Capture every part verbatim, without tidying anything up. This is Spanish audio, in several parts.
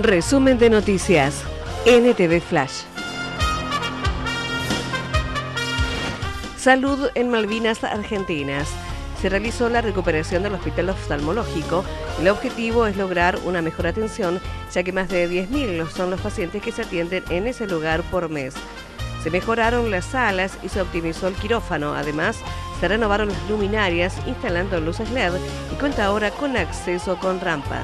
Resumen de noticias. N T V Flash. Salud en Malvinas Argentinas. Se realizó la recuperación del hospital oftalmológico. El objetivo es lograr una mejor atención, ya que más de diez mil son los pacientes que se atienden en ese lugar por mes. Se mejoraron las salas y se optimizó el quirófano. Además, se renovaron las luminarias, instalando luces L E D y cuenta ahora con acceso con rampas.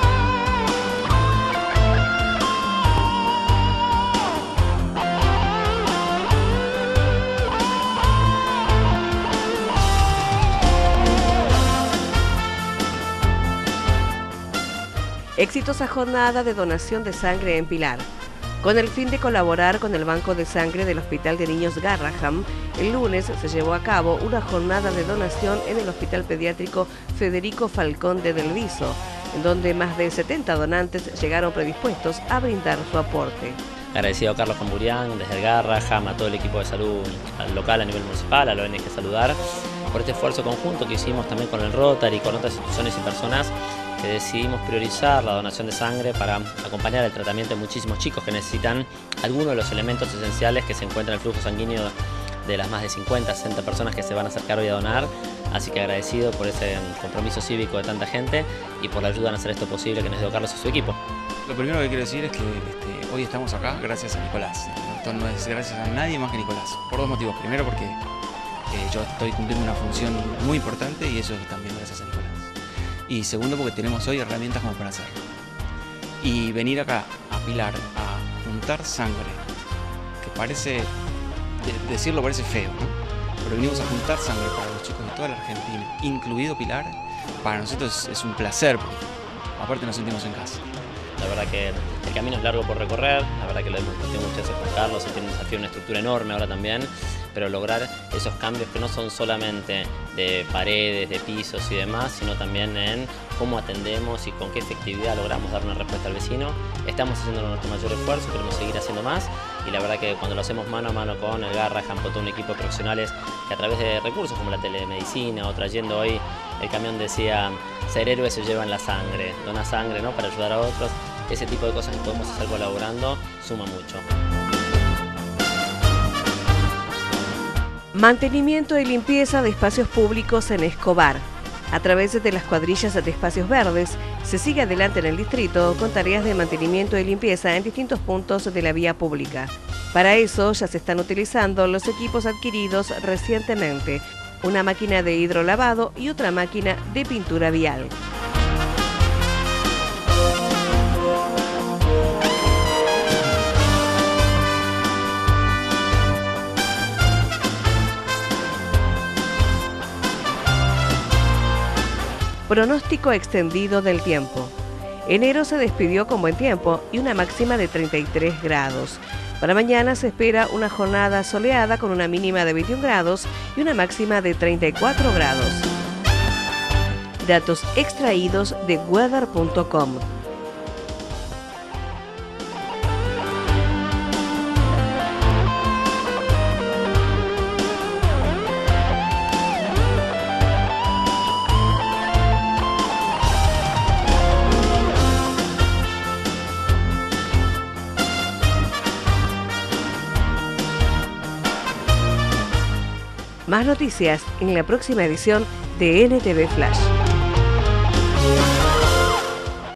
Exitosa jornada de donación de sangre en Pilar. Con el fin de colaborar con el Banco de Sangre del Hospital de Niños Garrahan, el lunes se llevó a cabo una jornada de donación en el Hospital Pediátrico Federico Falcón de Del Viso, en donde más de setenta donantes llegaron predispuestos a brindar su aporte. Agradecido a Carlos Camburián, desde el Garrahan, a todo el equipo de salud local a nivel municipal, a la O N G Saludar, por este esfuerzo conjunto que hicimos también con el Rotary y con otras instituciones y personas que decidimos priorizar la donación de sangre para acompañar el tratamiento de muchísimos chicos que necesitan algunos de los elementos esenciales que se encuentran en el flujo sanguíneo de las más de cincuenta, sesenta personas que se van a acercar hoy a donar. Así que agradecido por ese compromiso cívico de tanta gente y por la ayuda en hacer esto posible que nos dio Carlos y su equipo. Lo primero que quiero decir es que este, hoy estamos acá gracias a Nicolás. Esto no es gracias a nadie más que Nicolás, por dos motivos. Primero porque eh, yo estoy cumpliendo una función muy importante y eso es también gracias a Nicolás. Y segundo porque tenemos hoy herramientas como para hacerlo. Y venir acá a Pilar a juntar sangre, que parece, de, decirlo parece feo, ¿no? Pero venimos a juntar sangre para los chicos de toda la Argentina, incluido Pilar. Para nosotros es un placer, porque aparte nos sentimos en casa. La verdad que el camino es largo por recorrer, la verdad que lo hemos discutido muchas veces con Carlos, tiene un desafío, una estructura enorme ahora también, pero lograr esos cambios que no son solamente de paredes, de pisos y demás, sino también en cómo atendemos y con qué efectividad logramos dar una respuesta al vecino. Estamos haciendo nuestro mayor esfuerzo, queremos seguir haciendo más y la verdad que cuando lo hacemos mano a mano con el Garrahan, con todo un equipo de profesionales que a través de recursos como la telemedicina o trayendo hoy, el camión decía, ser héroe se lleva en la sangre, dona sangre, ¿no?, para ayudar a otros. Ese tipo de cosas que podemos hacer colaborando suma mucho. Mantenimiento y limpieza de espacios públicos en Escobar. A través de las cuadrillas de espacios verdes, se sigue adelante en el distrito con tareas de mantenimiento y limpieza en distintos puntos de la vía pública. Para eso ya se están utilizando los equipos adquiridos recientemente, una máquina de hidrolavado y otra máquina de pintura vial. Pronóstico extendido del tiempo. Enero se despidió con buen tiempo y una máxima de treinta y tres grados. Para mañana se espera una jornada soleada con una mínima de veintiún grados y una máxima de treinta y cuatro grados. Datos extraídos de weather punto com. Más noticias en la próxima edición de N T V Flash.